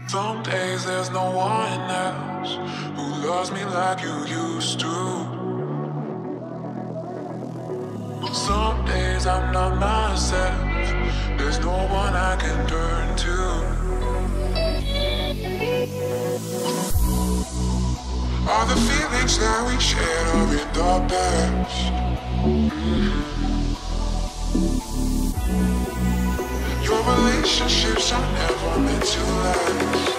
Some days there's no one else who loves me like you used to. Some days I'm not myself. There's no one I can turn to. All the feelings that we shared are in the past. Your relationships are never meant to last.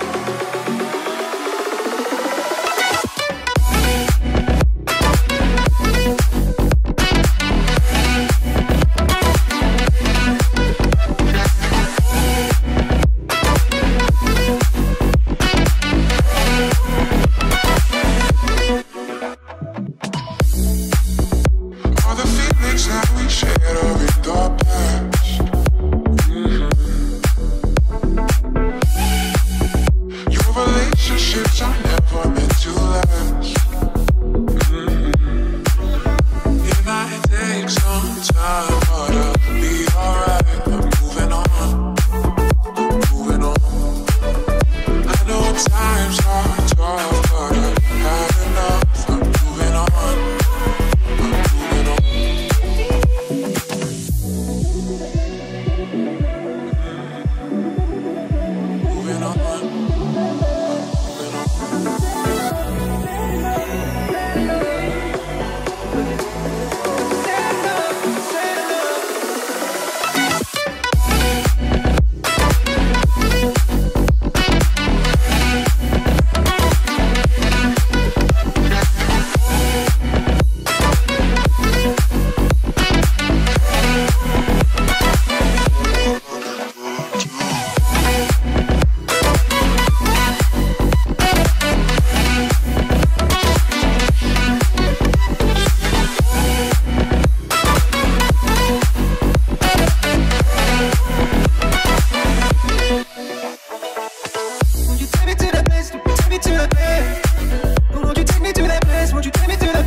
Won't you take me to that place? Won't you take me to